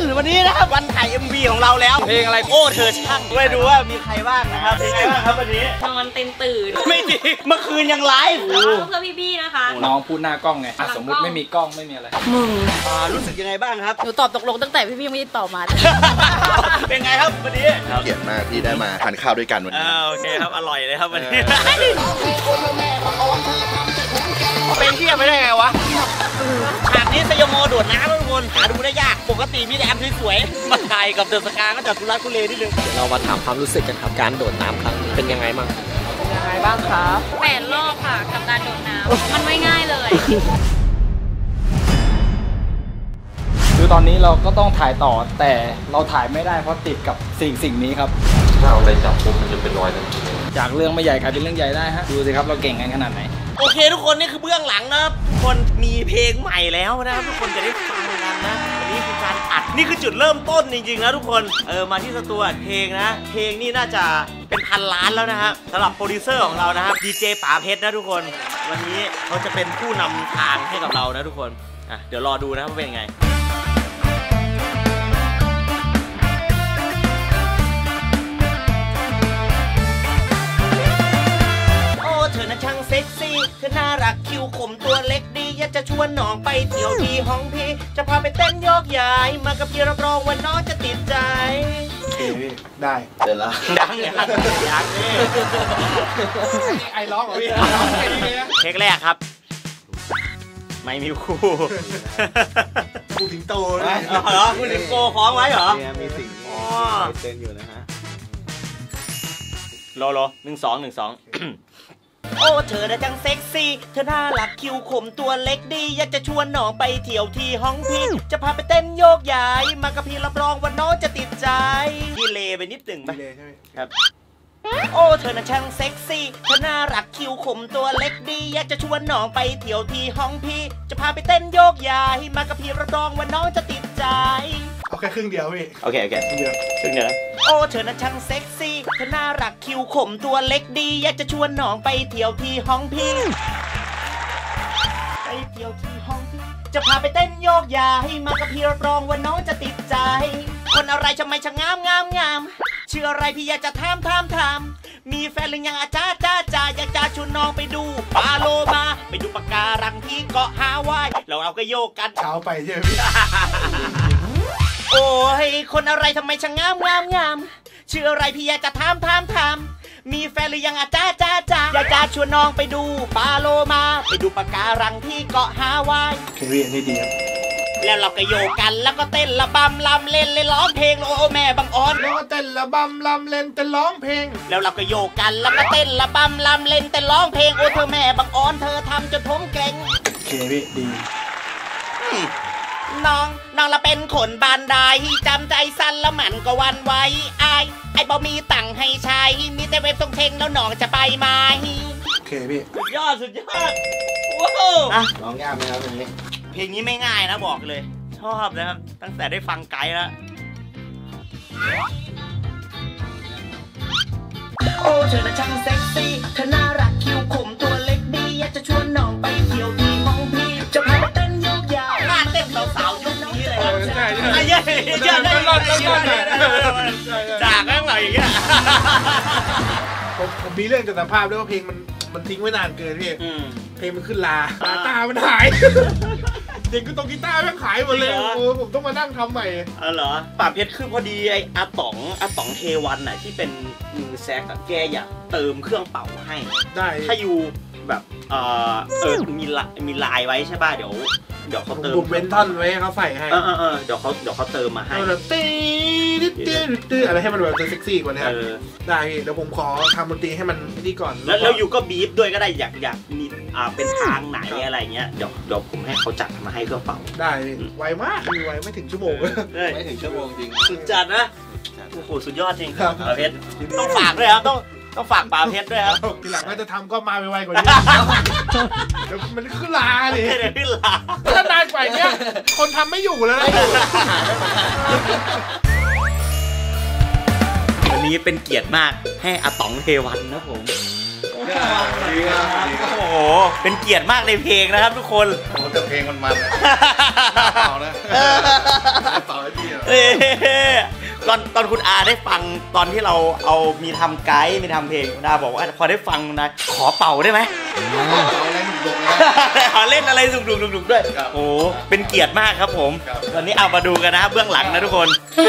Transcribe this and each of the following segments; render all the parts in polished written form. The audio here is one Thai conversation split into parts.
วันนี้นะครับวันถ่าย MV ของเราแล้วเพลงอะไรโอ้เธอช่างไปดูว่ามีใครบ้างนะครับเป็นไงบ้างครับวันนี้นอนเต็มตื่นไม่จริงเมื่อคืนยังไลฟ์เพื่อพี่ๆนะคะน้องพูดหน้ากล้องไงสมมุติไม่มีกล้องไม่มีอะไรมึงรู้สึกยังไงบ้างครับหนูตอบตกลงตั้งแต่พี่ๆไม่ได้ตอบมาเป็นไงครับวันนี้เกียรติมากที่ได้มาทานข้าวด้วยกันวันนี้โอเคครับอร่อยเลยครับวันนี้เป็นที่ไม่ได้ไงวะฉากนี้สยโมโดดน้ำทุกคนหาดูได้ยากปกติมีแต่อันสวยๆมาถ่ายกับเดอะสกาก็จะทุลักทุเลนิดนึงเดี๋ยวเรามาถามความรู้สึกกันครับการโดดน้ำครั้งนี้เป็นยังไงบ้างคะ8 รอบค่ะกับการโดดน้ำมันไม่ง่ายเลยคือตอนนี้เราก็ต้องถ่ายต่อแต่เราถ่ายไม่ได้เพราะติดกับสิ่งนี้ครับถ้าเอาอะไรจับปุ๊บมันจะเป็นรอยทันทีจากเรื่องไม่ใหญ่กลายเป็นเรื่องใหญ่ได้ฮะดูสิครับเราเก่งกันขนาดไหนโอเคทุกคนนี่คือเบื้องหลังนะครับทุกคนมีเพลงใหม่แล้วนะครับทุกคนจะได้ฟังกันนะวันนี้คือการอัดนี่คือจุดเริ่มต้นจริงๆนะทุกคนมาที่สตูอัดเพลงนะเพลงนี่น่าจะเป็นพันล้านแล้วนะครับสำหรับโปรดิวเซอร์ของเรานะครับดีเจป๋าเพชรนะทุกคนวันนี้เขาจะเป็นผู้นำทางให้กับเรานะทุกคนเดี๋ยวรอดูนะครับว่าเป็นยังไงเธอน่ะช่างเซ็กซี่เธอน่ารักคิ้วขมตัวเล็กดีอยากจะชวนน้องไปเที่ยวที่ห้องพี่จะพาไปเต้นโยกย้ายมากับพี่รับรองว่าน้องจะติดใจได้เสร็จแล้วดังอย่างนี้ไอ้ร้องเหรอพี่เทคแรกครับไม่มีคู่สิงโตเหรอคู่สิงโตคล้องไว้เหรอมีสิ่งเต้นอยู่นะฮะรอ1-2โอ้เธอน่ะจังเซ็กซี่เธอน่ารักคิ้วขมตัวเล็กดีอยากจะชวนน้องไปเที่ยวที่ห้องพี่จะพาไปเต้นโยกย้ายมากับพี่รับรองว่าน้องจะติดใจดีเลย์ไปนิดหนึ่งไปครับโอ้เธอน่ะช่างเซ็กซี่เธอน่ารักคิ้วขมตัวเล็กดีอยากจะชวนน้องไปเที่ยวที่ห้องพี่จะพาไปเต้นโยกย้ายมากับพี่รับรองว่าน้องจะติดใจเอาแค่ครึ่งเดียวพี่โอเคครึ่งเดียวโอ้เธอน่ะช่างเซ็กซี่เธอน่ารักคิ้วขมตัวเล็กดีอยากจะชวนน้องไปเที่ยวที่ห้องพี่ไปเที่ยวที่ห้องพี่จะพาไปเต้นโยกย้ายมากับพี่รับรองว่าน้องจะติดใจคนอะไรทำไมช่างงามชื่ออะไรพี่อยากจะถามมีแฟนหรือยังจ้าอยากจะชวนน้องไปดูปาโลมาไปดูปะการังที่เกาะฮาวายเราก็โยกกันเช้าไปใช่ไหมพี่โอ้ยคนอะไรทำไมช่างงามชื่ออะไรพี่อยากจะถามมีแฟนหรือยังจ้าอยากจะชวนน้องไปดูปาโลมาไปดูปะการังที่เกาะฮาวายเควียนนี่ดีครับแล้วเราก็โยกกันแล้วก็เต้นระบำลำเล่นร้องเพลงโอ้แม่บังอ่อนแล้วก็เต้นระบำลำเล่นเต้นร้องเพลงแล้วเราก็โยกกันแล้วก็เต้นระบำลำเล่นเต้นร้องเพลงโอ้เธอแม่บังอ่อนเธอทำจนผมเก่งเควีดีน้องเราเป็นคนบานใดจำใจสั้นแล้วมันก็วันไว้ไอ้บ่มีตังค์ให้ใช้มีแต่เว็บต้องเชงแล้วน้องจะไปไหมโอเคพี่สุดยอดว้าวร้องยากไหมครับเพลงนี้ไม่ง่ายนะบอกเลยชอบนะครับตั้งแต่ได้ฟังไกด์แล้วโอ้เธอน่ะช่างเซ็กซี่เธอน่ารักคิ้วขมตัวเล็กดีอยากจะชวนน้องไปเที่ยวที่ห้องพี่จะพาไปเต้นโยกย้ายงานเต้นสาวๆยุคนี้เลยใช่จากข้างหลังอย่างเงี้ยผมมีเรื่องจะสัมภาษณ์ด้วยว่าเพลงมันทิ้งไว้นานเกินพี่เพลงมันขึ้นลาตามันหายเด็กก็ตรงกีตาร์แม่งขายหมดเลยโอ้ผมต้องมานั่งทำใหม่เหรอป่าเพชรคือพอดีไอ้อาต๋องเทวันน่ะที่เป็นมือแซกแกอยากเติมเครื่องเป่าให้ได้ถ้าอยู่แบบมีลายไว้ใช่ป่ะเดี๋ยวเขาเติมบุบเว้นท่อนไว้เขาใส่ให้เดี๋ยวเขาเติมมาให้แบบตีอะไรให้มันแบบเซ็กซี่กว่านี้ได้เดี๋ยวผมขอทำดนตรีให้มันนี่ก่อนแล้วอยู่ก็บีบด้วยก็ได้อยากมีเป็นทางไหนอะไรเงี้ยเดี๋ยวผมให้เขาจัดมาให้เครื่องเป่าได้ไวมากไวไม่ถึงชั่วโมงไม่ถึงชั่วโมงจริงสุดจัดนะโอ้โหสุดยอดจริงป่าเพชรต้องฝากด้วยครับต้องฝากป่าเพชรด้วยครับทีหลังก็จะทำก็มาไวๆกว่านี้เดี๋ยวมันขึ้นลาเลยขึ้นลาถ้านานกว่านี้คนทำไม่อยู่แล้วนะวันนี้เป็นเกียรติมากให้อาต๋องเทวันนะผมโอ้โหเป็นเกียรติมากในเพลงนะครับทุกคนโอ้แต่เพลงมันเปล่านะเปล่าให้พี่ตอนคุณอาได้ฟังตอนที่เราเอามีทำไกด์มีทำเพลงคุณอาบอกว่าพอได้ฟังนะขอเป่าได้ไหมขอเล่นอะไรดุกๆด้วยโอ้เป็นเกียรติมากครับผมวันนี้เอามาดูกันนะครับเบื้องหลังนะทุกคน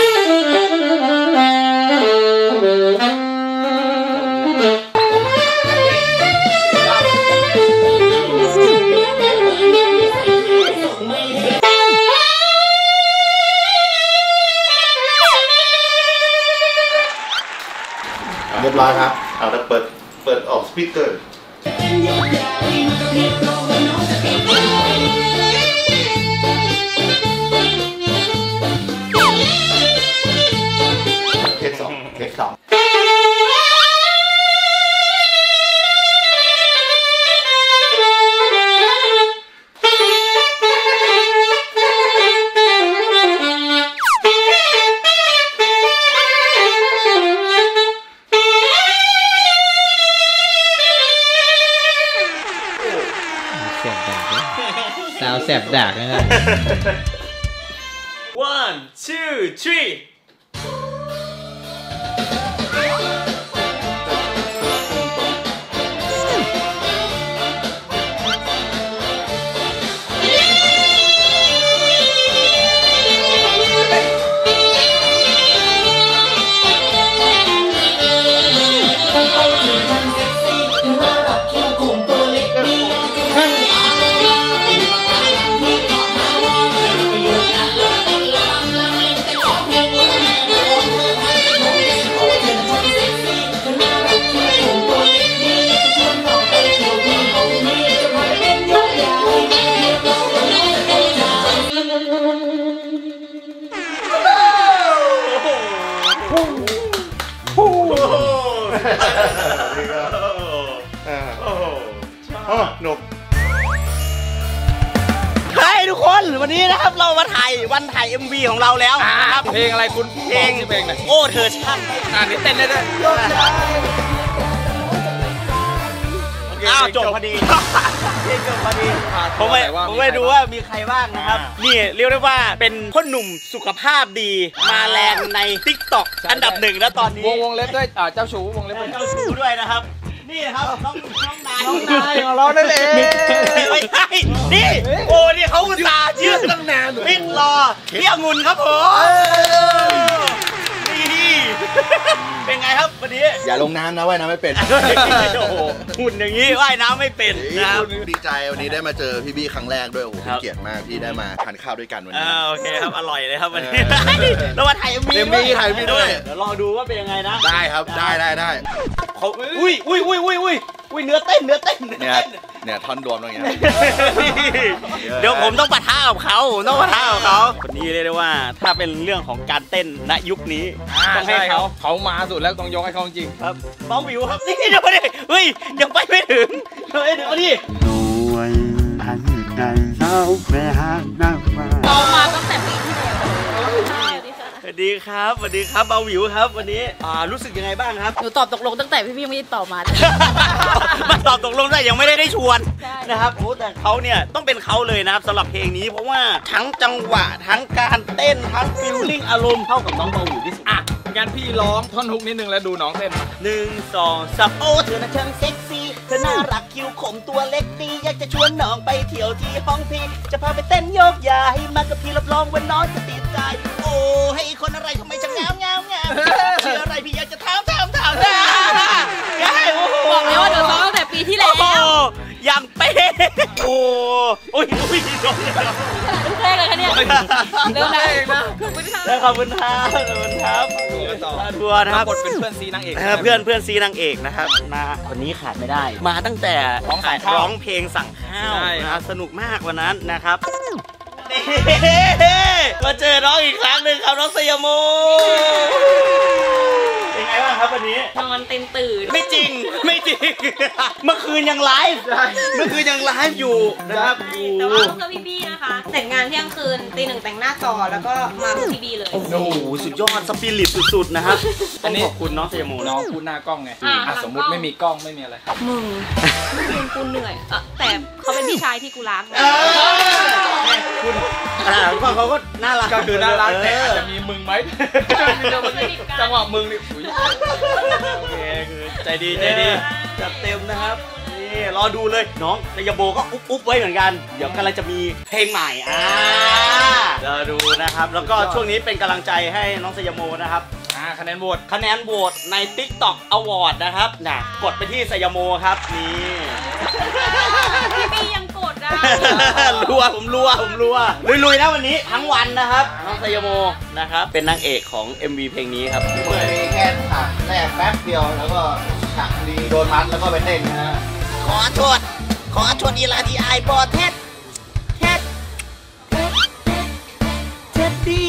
เรียบร้อยครับเอาแล้วเปิดออกสปีกเกอร์เทคสองสาวแสบดากนะครับ 1 2 3 หนุกเฮ้ยทุกคนวันนี้นะครับเรามาถ่ายวันถ่าย MV ของเราแล้วนะครับเพลงอะไรคุณเพลงเพลงไหนโอ้เธอช่างนี่เต้นได้ด้วยอ้าวจบพอดีจบพอดีผมไม่ดูว่ามีใครบ้างนะครับนี่เรียกได้ว่าเป็นพ่อหนุ่มสุขภาพดีมาแรงใน TikTok อันดับ1แล้วตอนนี้วงเล็บด้วยเจ้าชู้วงเล็บด้วยเจ้าชู้ด้วยนะครับนี่นะครับน้องนายของเรานั่นเองไม่ใช่นี่โอ้นี่เขาอุตส่าห์ยืดตั้งนานปิดรอเที่ยวงุนครับผมนี่เป็นไงครับวันนี้อย่าลงน้ำนะว่ายน้ำไม่เป็นโอ้โหหุ่นอย่างนี้ว่ายน้ำไม่เป็นนะครับดีใจวันนี้ได้มาเจอพี่บี้ครั้งแรกด้วยโอ้โหครับเป็นเกียรติมากที่ได้มาทานข้าวด้วยกันวันนี้โอเคครับอร่อยเลยครับวันนี้เรามาถ่าย MV ด้วยถ่าย MV ด้วยเดี๋ยวรอดูว่าเป็นยังไงนะได้ครับได้เขาอุ้ยเนื้อเต้นเนี่ยท่อนรวมตรงเนี้ยเดี๋ยวผมต้องปะทะกับเขาคนนี้เรียกได้ว่าถ้าเป็นเรื่องของการเต้นณยุคนี้ต้องให้เขาเขามาสุดแล้วต้องยกให้เขาจริงครับเป้าวิวครับนี่เดี๋ยวดิเฮ้ยยังไปไม่ถึงเฮ้ยเดี๋ยวดิเรามาตั้งแต่ปีที่แล้วสวัสดีครับเป้าวิวครับวันนี้รู้สึกยังไงบ้างครับหนูตอบตกลงตั้งแต่พี่ไม่ได้ตอบมามาตอบตกลงได้ยังไม่ได้ชวนใช่นะครับโอ้แต่เขาเนี่ยต้องเป็นเขาเลยนะครับสำหรับเพลงนี้เพราะว่าทั้งจังหวะทั้งการเต้นทั้งฟีลลิ่งอารมณ์เข้ากับน้องเบาอยู่ที่สุดงั้นพี่ร้องท่อนฮุกนิดนึงแล้วดูน้องเต้น 1 2 3โอ้เธอน่ะช่างเซ็กซี่เธอน่ารักคิ้วขมตัวเล็กดีอยากจะชวนน้องไปเที่ยวที่ห้องพี่จะพาไปเต้นโยกย้ายมากับพี่รับรองว่าน้องจะติดใจโอ้ให้คนอะไรทำไมจะงามชื่ออะไรพี่อยากจะถามนะโอ้โหบอกเลยว่าหนูซ้อมตั้งแต่ปีที่แล้วโอ้ยังเป๊ะโอ้ยโดนลูกแรกเลยคะเนี่ยเริ่มแล้วขอบคุณค่ะขอบคุณครับทัวร์นะครับกดเป็นเพื่อนซีนางเอกเพื่อนซีนางเอกนะครับมาคนนี้ขาดไม่ได้ มาตั้งแต่ร้องเพลงสั่งข้าวนะสนุกมากวันนั้นนะครับมาเจอน้องอีกครั้งหนึ่งครับน้องสยามโมเป็นไงบ้างครับวันนี้นอนเต็มตื่นไม่จริงเมื่อคืนยังไลฟ์อยู่นะครับแต่ว่าเพื่อพี่บี้นะคะเสร็จงานเที่ยงคืนตี 1แต่งหน้าต่อแล้วก็มาเพื่อพี่บี้เลยโอ้โหสุดยอดสปิริตสุดๆนะครับอันนี้ขอบคุณน้องสยามโมน้องพูดหน้ากล้องไงสมมุติไม่มีกล้องไม่มีอะไรมึงกูเหนื่อยแต่เขาเป็นพี่ชายที่กูรักนะคุณเขาก็น่ารักก็คือน่ารักแต่อาจจะมีมึงไหมจังหวะมึงนี่โอเคคือใจดีจัดเต็มนะครับนี่รอดูเลยน้องไซยาโบก็อุ๊บไว้เหมือนกันเดี๋ยวกำลังจะมีเพลงใหม่รอดูนะครับแล้วก็ช่วงนี้เป็นกำลังใจให้น้องไซยาโบนะครับคะแนนโหวตใน TikTok Award นะครับนะกดไปที่ไซยาโมครับนี่พี่ยังกดได้ผมรัวลุยๆนะวันนี้ทั้งวันนะครับน้องไซยาโมนะครับเป็นนางเอกของ MV เพลงนี้ครับเปิดแค่ฉากแรกแป๊บเดียวแล้วก็ฉากดีโดนมัดแล้วก็ไปเต้นนะฮะขอโทษอีลาที่อายบอเท็ดดี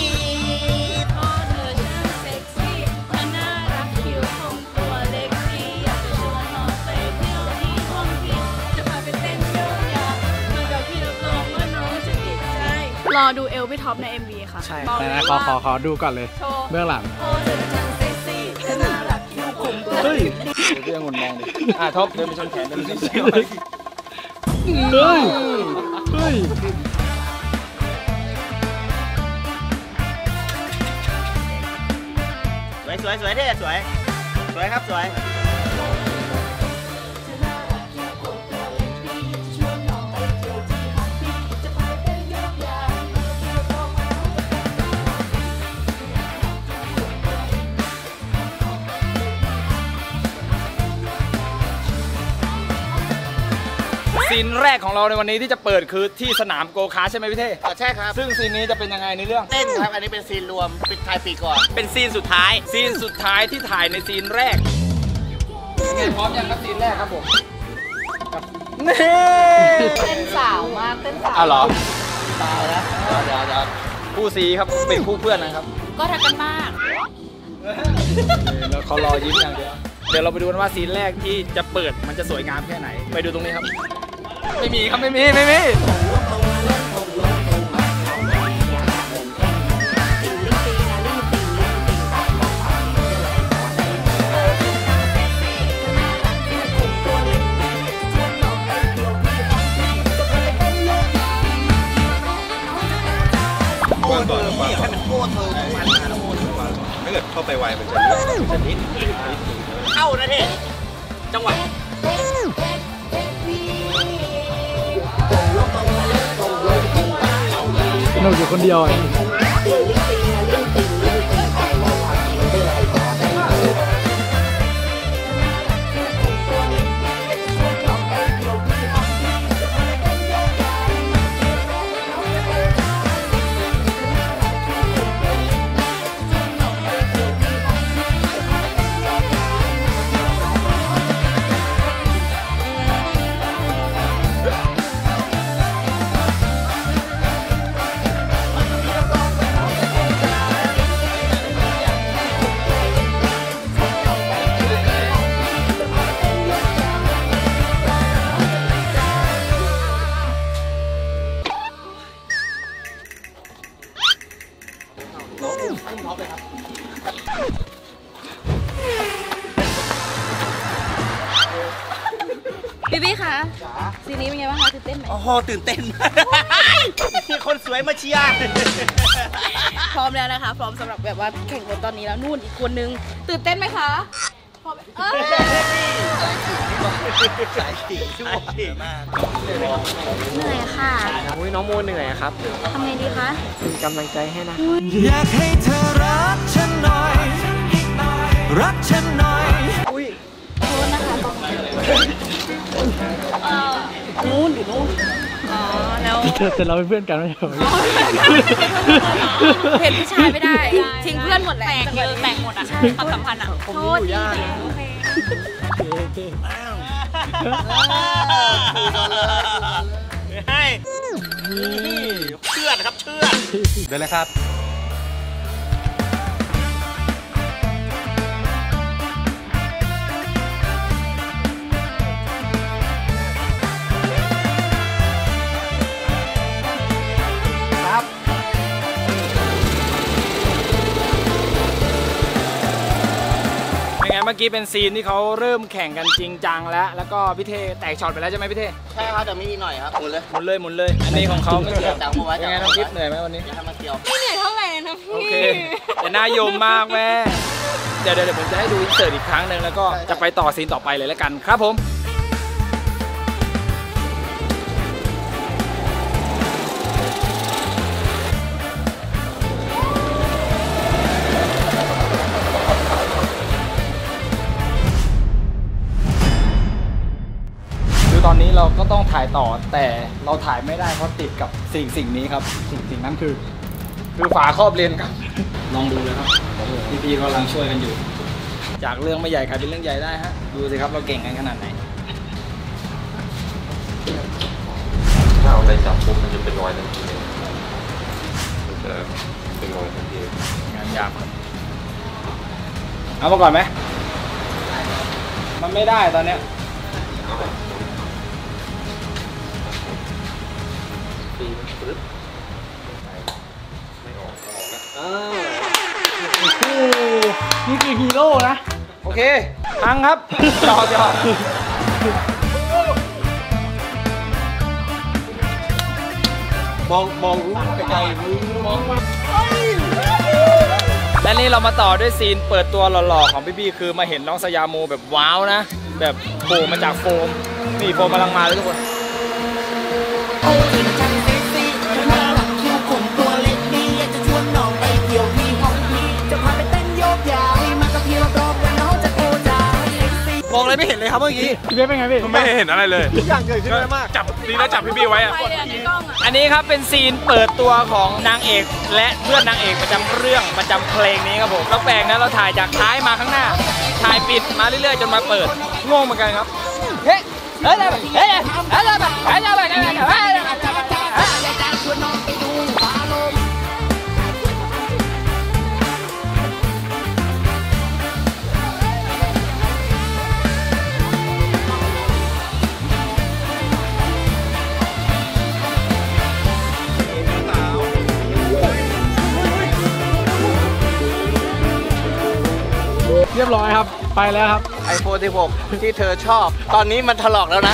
รอดูเอลพี่ท็อปใน MV ค่ะใช่ขอดูก่อนเลยเบื้องหลังเฮ้ยเรื่องหุ่นมองดิท็อปเดินไปชนแขนเดินไปชนแขนเฮ้ยสวยเท่สวยครับสวยซีนแรกของเราในวันนี้ที่จะเปิดคือที่สนามโกคาร์ทใช่ไหมพี่เท่ใช่ครับซึ่งซีนนี้จะเป็นยังไงในเรื่องเต้นครับอันนี้เป็นซีนรวมปิดท้ายปีก่อนเป็นซีนสุดท้ายที่ถ่ายในซีนแรกยังไงพร้อมยังครับซีนแรกครับผมนี่เต้นสาวมากเต้นสาวเหรอตายแล้วเดี๋ยวคู่ซีครับเป็นคู่เพื่อนนะครับก็ทักกันมากแล้วเขารอยิ้มอย่างเดียวเดี๋ยวเราไปดูกันว่าซีนแรกที่จะเปิดมันจะสวยงามแค่ไหนไปดูตรงนี้ครับไม่มีก่อนให้มันโก้เธอมันไม่เกิดเข้าไปไวมันจะนิดเข้านะเท่จังหวะหนูอยู่คนเดียวพี่คะซีนี้เป็นไงบ้างคะตื่นเต้นไหมตื่นเต้นมีคนสวยมาเชียร์พร้อมแล้วนะคะพร้อมสำหรับแบบว่าแข่งรถตอนนี้แล้วนู่นอีกคนนึงตื่นเต้นไหมคะพร้อมสายสีชั่วมากเหนื่อยค่ะน้องโมเหนื่อยครับทำไงดีคะเป็นกำลังใจให้นะอยากให้เธอรักฉันหน่อยรักฉันหน่อยโทษนะคะนู่นอยู่นู่นแล้วแต่เราเป็นเพื่อนกันไม่ใช่เหรอเห็นผู้ชายไม่ได้ทิ้งเพื่อนหมดแล้วแบ่งหมดอ่ะความสัมพันธ์อ่ะโทษทีโอเคให้เชื่อครับเชื่อได้เลยครับบมื่อกี้เป็นซีนที่เขาเริ่มแข่งกันจริงจังแล้วก็พี่เทแตกช็อตไปแล้วใช่ไหมพี่เทใช่ครับแต่มีอีกหน่อยครับหมุนเลยหมุนเลยอันนี้ของเขาไม่เกี่ยวจับหัวไว้เป็นไงน้องทิพย์เหนื่อยไหมวันนี้อย่าให้มันเกี่ยวไม่เหนื่อยเท่าไหร่นะพี่โอเคแต่น่าโยมมากแม่เดี๋ยวผมจะให้ดูอินเสิร์ตอีกครั้งหนึ่งแล้วก็จะไปต่อซีนต่อไปเลยแล้วกันครับผมตอนนี้เราก็ต้องถ่ายต่อแต่เราถ่ายไม่ได้เพราะติดกับสิ่งนี้ครับสิ่งนั้นคือฝาครอบเลนครับลองดูเลยครับพี่ๆกำลังช่วยกันอยู่จากเรื่องไม่ใหญ่กลายเป็นเรื่องใหญ่ได้ฮะดูสิครับเราเก่งกันขนาดไหนถ้าเอาอะไรจับปุ๊บมันจะเป็นรอยทันทีมันจะเป็นรอยทันทีงานหยาบเอามาก่อนไหมมันไม่ได้ตอนเนี้ยนี่คือฮีโร่นะโอเคพังครับจอมองรู้ไกลๆมองมาและนี่เรามาต่อด้วยซีนเปิดตัวหล่อๆของพี่ๆคือมาเห็นน้องสยามโมแบบว้าวนะแบบโผล่มาจากโฟมนี่โฟมกำลังมาเลยทุกคนมองอะไรไม่เห็นเลยครับเมื่อกี้พี่เบ๊เป็นไงพี่ไม่เห็นอะไรเลยทุกอย่างเกิดขึ้นมากจับดีแล้วจับพี่ไว้อะอันนี้ครับเป็นซีนเปิดตัวของนางเอกและเพื่อนนางเอกประจำเรื่องประจำเพลงนี้ครับผมเราแปลกนะเราถ่ายจากท้ายมาข้างหน้าถ่ายปิดมาเรื่อยๆจนมาเปิดงงเหมือนกันครับเฮ้ยเรียบร้อยครับไปแล้วครับ iPhone 16ที่เธอชอบตอนนี้มันถลอกแล้วนะ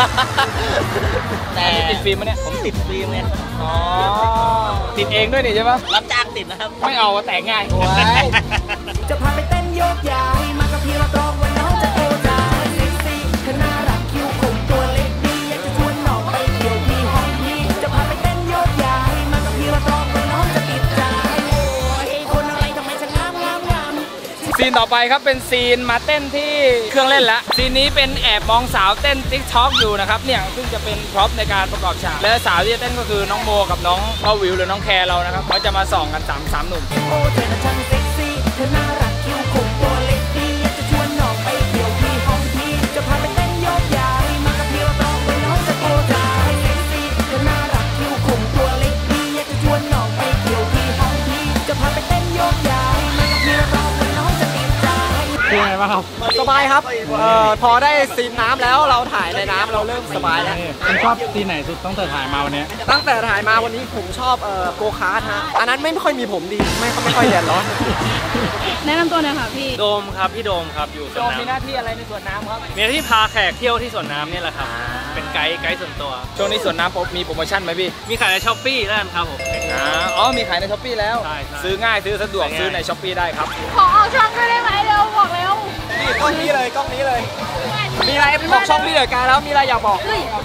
แต่ติดฟิล์มมั้ยเนี่ยผมติดฟิล์มเนี่ยอ๋อติดเองด้วยนี่ใช่ปะรับจ้างติดนะครับไม่เอาแต่ง่ายโอ้ยจะพาไปเต้นโยกย้ายมากับพี่รับรองว่าน้องจะโตใจเซ็กซี่เธอน่ารักคิ้วคมตัวเล็กดีอยากจะชวนน้องไปเที่ยวที่ห้องพี่จะพาไปเต้นโยกย้ายมากับพี่รับรองว่าน้องจะติดใจโอ้ยคนอะไรทำไมฉันงามซีนต่อไปครับเป็นซีนมาเต้นที่เครื่องเล่นแล้วซีนนี้เป็นแอบมองสาวเต้นติ๊กท็อกอยู่นะครับเนี่ยซึ่งจะเป็นพร็อพในการประกอบฉากและสาวที่จะเต้นก็คือน้องโมกับน้องพ่อวิวหรือน้องแคร์เรานะครับเขาจะมาส่องกัน3หนุ่มโอ้เธอน่ะช่างเซ็กซี่เธอน่ารักคิ้วคมตัวเล็กดีอยากจะชวนน้องไปเที่ยวที่ห้องพี่จะพาไปเต้นโยกย้ายมากับพี่รับรองว่าน้องจะโตใจเซ็กซี่เธอน่ารักคิ้วคมตัวเล็กดีอยากจะชวนน้องไปเที่ยวที่ห้องพี่จะพาไปเต้นโยกย้ายมากับพี่รับรองว่าน้องจะติดใจเป็นไงบ้างครับสบายครับพอได้ซีนน้ำแล้วเราถ่ายในน้ำเราเริ่มสบายแล้วคุณชอบซีนไหนสุดตั้งแต่ถ่ายมาวันนี้ตั้งแต่ถ่ายมาวันนี้ผมชอบโกคาร์ทฮะอันนั้นไม่ค่อยมีผมดีไม่ค่อยเดือดร้อนแนะนำตัวหน่อยค่ะพี่โดมครับพี่โดมครับอยู่สวนน้ำมีหน้าที่อะไรในสวนน้ำครับมีหน้าที่พาแขกเที่ยวที่สวนน้ำนี่แหละครับเป็นไกด์ส่วนตัวช่วงนี้สวนน้ำมีโปรโมชั่นไหมพี่มีขายในช้อปปี้แล้วครับผมอ๋อมีขายในช้อปปี้แล้วซื้อง่ายซื้อสะดวกซื้อในช้อปปี้ได้ครับขอเอาช่องด้วยได้ไหมเร็วบอกเร็วนี่กล้องนี้เลยมีอะไรบอกช่องพี่เดือดการแล้วมีอะไรอยากบอก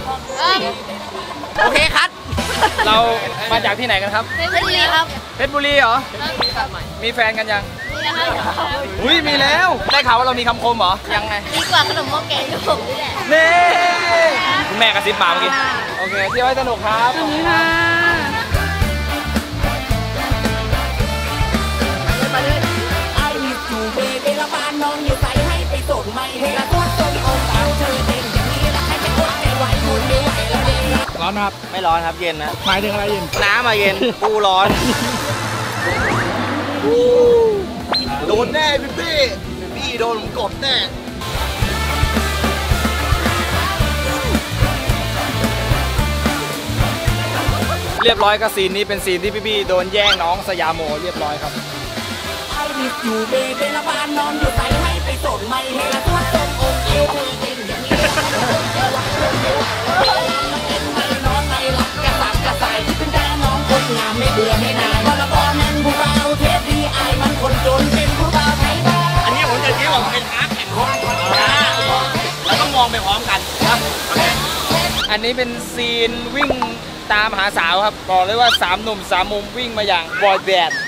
โอเคครับเรามาจากที่ไหนกันครับเพชรบุรีครับเพชรบุรีเหรอมีแฟนกันยังอุ้ยมีแล้วได้ข่าวว่าเรามีคำคมเหรอยังไงดีกว่าขนมหม้อแกงที่ผมนี่แหละนี่คุณแม่กระซิบมาเมื่อกี้โอเคเที่ยวให้สนุกครับขอบคุณค่ะไปเลยไอ้จูเบเบลบานน้องอยู่ใส่ให้ไปส่งไม่ให้ละตัวส่งเอาตามเธอเองอย่างนี้ละให้ไปกดใจไหวหมดไม่ไหวแล้วเด้ร้อนครับไม่ร้อนครับเย็นนะหมายถึงอะไรเย็นน้ำมาเย็นปูร้อนโดนแน่พี่โดนกดแน่เรียบร้อยกับซีนนี้เป็นซีนที่พี่โดนแย่งน้องสยามโมเรียบร้อยครับไอ้อยู่เบเบลบานน้องอยู่ใส่ให้ไปสดไม่เห็นตัวตนอกเอวคุยเก่งอย่างนี้ไม่นอนไม่หลับกระสับกระส่ายที่เป็นแม่น้องคนงามไม่เบื่อไม่นายวันละก่อนนั้นผู้บ่าวเทสดีไอมันคนจนเป็นผู้บ่าวไทยบ้านอันนี้ผมจะคิดว่าเป็นอาร์ตแข่งรถแล้วต้องมองไปพร้อมกันนะอันนี้เป็นซีนวิ่งตามหาสาวครับบอกเลยว่า3 หนุ่ม 3 มุมวิ่งมาอย่างบอยแบนด์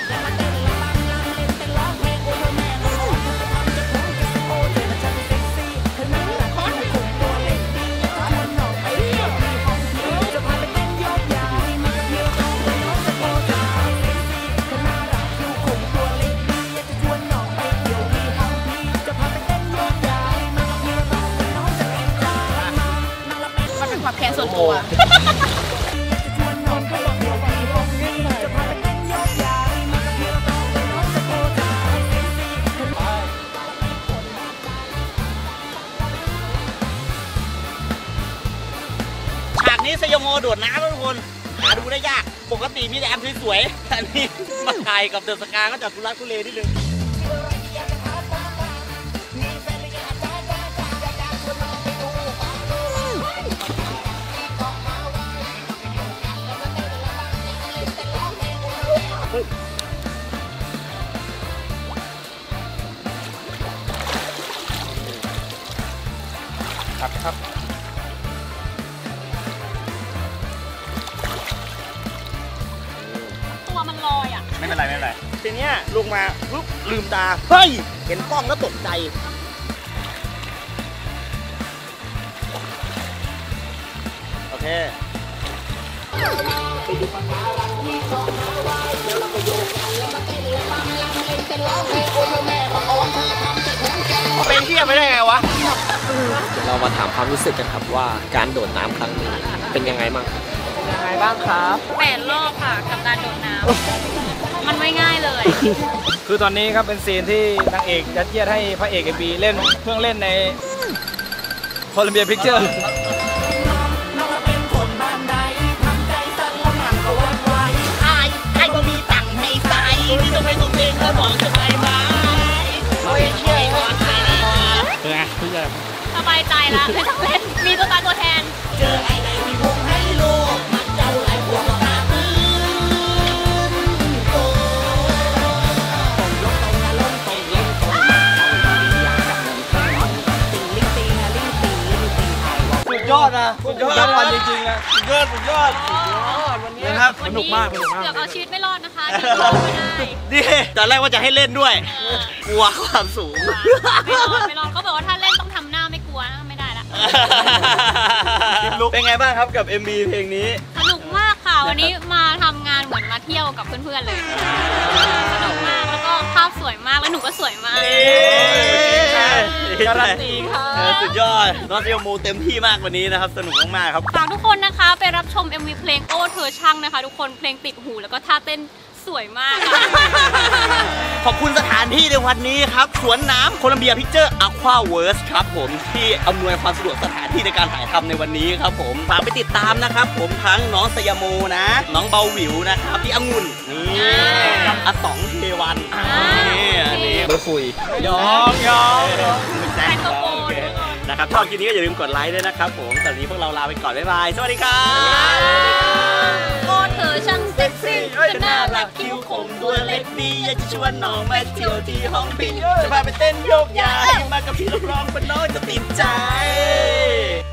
มันเป็นความแค้นส่วนตัวฉากนี้สยองโมโดดน้ำนะทุกคนหาดูได้ยากปกติมีแต่แอมสวยๆอันนี้มาถ่ายกับเดอะสกาก็จะทุลักทุเลนิดนึงครับตัวมันลอยอ่ะไม่เป็นไรไม่เป็นไรทีเนี้ยลงมาปุ๊บลืมตาเฮ้ยเห็นกล้องแล้วตกใจโอเคเป็นเที่ยไปได้ไงวะเรามาถามความรู้สึกกันครับว่าการโดดน้ำครั้งนี้เป็นยังไงบ้างยังไงบ้างครับ 8 รอบค่ะกับการโดดน้ำมันไม่ง่ายเลยคือตอนนี้ครับเป็นซีนที่นางเอกยัดเยียดให้พระเอกเอ็มบีเล่นเครื่องเล่นในโคลัมเบียพิกเจอร์ไอ้ก็มีตังค์ให้ใส่ที่ต้องไปส่งเพลงเขาบอกจะไปไหมเฮ้ยเชื่อก่อนใช่เลยเป็นไงพี่แจ๊สบายใจแล้วไม่ต้องเล่นมีตัวตายตัวแทนเจอไอ้ไหนมีวงให้โลกมันเจ้าไหลพวกมาปืนโตต้องยกตรงนะล้มตรงล้มตรงอยากกับเงินแค่ติงลิงติงอะลิงติงลิงติงไทยว่าสุดยอดนะสุดยอดรางวัลจริงๆนะสุดยอดวันนี้นะครับสนุกมากเกือบเอาชีวิตไม่รอดนะคะไม่ได้นี่ตอนแรกว่าจะให้เล่นด้วย กลัวความสูงไม่รอดเขาบอกว่าถ้าเล่นต้องทำหน้าไม่กลัวนะไม่ได้ละเป็นไงบ้างครับกับ MV เพลงนี้สนุกมากค่ะวันนี้มาทำงานเหมือนมาเที่ยวกับเพื่อนๆเลยสนุกมากแล้วก็ภาพสวยมากแล้วหนูก็สวยมากการันตีค่ะสุดยอดน้องเซียวโมเต็มที่มากกว่านี้นะครับสนุกมากๆครับฝากทุกคนนะคะไปรับชม MV เพลงโอ้เธอช่างนะคะทุกคนเพลงติดหูแล้วก็ท่าเต้นสวยมากค่ะขอบคุณสถานที่ในวันนี้ครับสวนน้ำโคลัมเบียพิกเจอร์อะควาเวิร์สครับผมที่อำนวยความสะดวกสถานที่ในการถ่ายทำในวันนี้ครับผมฝากไปติดตามนะครับผมทั้งน้องสยามโมนะน้องเบาหวิวนะครับพี่องุ่นนี่อาต๋องเทวันนี่อันนี้มาคุยยอมแจ็คนะครับชอบคลิปนี้ก็อย่าลืมกดไลค์ด้วยนะครับผมตอนนี้พวกเราลาไปก่อนบ๊ายบายสวัสดีครับโอ้เธอช่างเซ็กซี่เธอน่ารักคิ้วคมตัวเล็กดีอยากจะชวนน้องมาเที่ยวที่ห้องปิ่นจะพาไปเต้นโยกย้ายมากับพี่รับรองว่าน้องจะติดใจ